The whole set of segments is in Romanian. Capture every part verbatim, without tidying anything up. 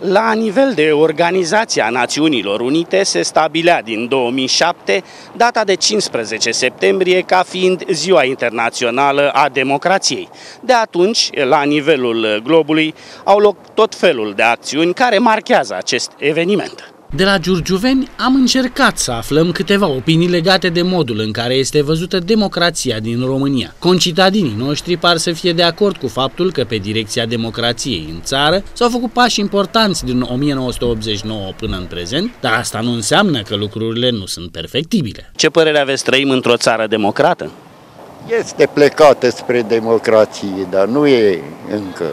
La nivel de Organizația Națiunilor Unite se stabilea din două mii șapte data de cincisprezece septembrie ca fiind Ziua Internațională a Democrației. De atunci, la nivelul globului, au loc tot felul de acțiuni care marchează acest eveniment. De la giurgiuveni am încercat să aflăm câteva opinii legate de modul în care este văzută democrația din România. Concitadinii noștri par să fie de acord cu faptul că pe direcția democrației în țară s-au făcut pași importanți din o mie nouă sute optzeci și nouă până în prezent, dar asta nu înseamnă că lucrurile nu sunt perfectibile. Ce părere aveți, trăim într-o țară democrată? Este plecată spre democrație, dar nu e încă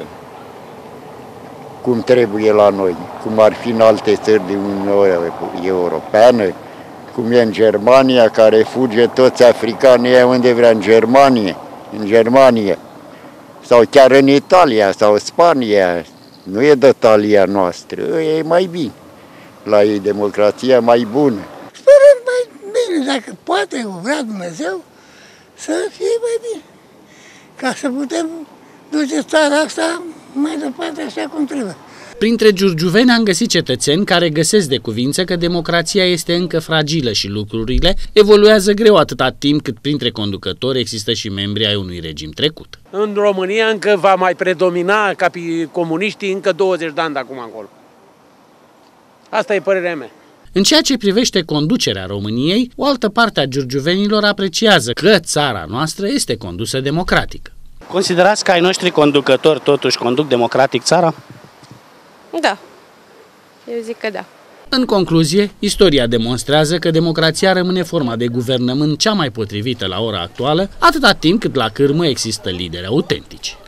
cum trebuie la noi, cum ar fi în alte țări din Uniunea Europeană, cum e în Germania, care fuge toți africanii unde vrea, în Germania, în Germania, sau chiar în Italia sau Spania. Nu e de talia noastră, e mai bine. La ei democrația mai bună. Sperăm mai bine, dacă poate, o vrea Dumnezeu, să fie mai bine, ca să putem duce țara asta mai departe așa cum trebuie. Printre giurgiuveni am găsit cetățeni care găsesc de cuvință că democrația este încă fragilă și lucrurile evoluează greu atâta timp cât printre conducători există și membri ai unui regim trecut. În România încă va mai predomina ca comuniștii încă douăzeci de ani de acum încolo. Asta e părerea mea. În ceea ce privește conducerea României, o altă parte a giurgiuvenilor apreciază că țara noastră este condusă democratic. Considerați că ai noștri conducători totuși conduc democratic țara? Da, eu zic că da. În concluzie, istoria demonstrează că democrația rămâne forma de guvernământ cea mai potrivită la ora actuală, atâta timp cât la cârmă există lideri autentici.